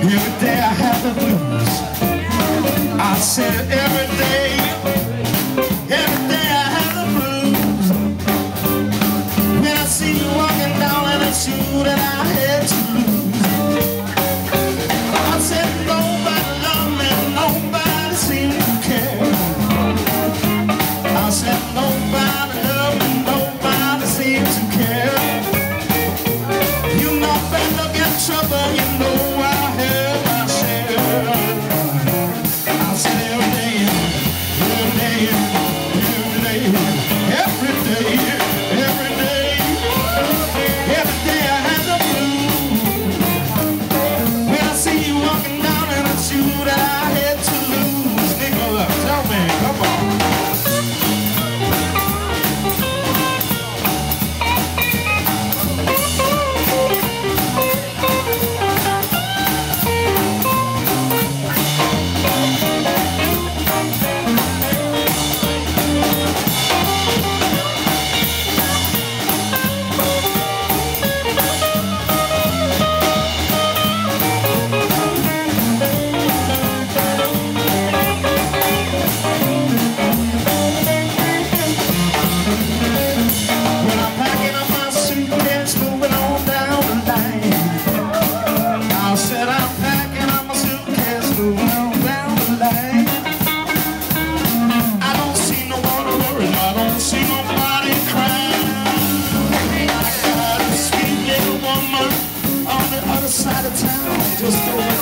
Every day I have the blues. I said every day I have the blues. When I see you walking down in a shoe that I had to lose. I said nobody loved me, nobody seemed to care. I said nobody loved me, nobody seemed to care. You know better get trouble, you know I have my share. I said every day, every day, every day, every day, every day, every day I have the blues. When I see you walking down in a shoe that I had to lose. Nigga, tell me, come on. Side of town, just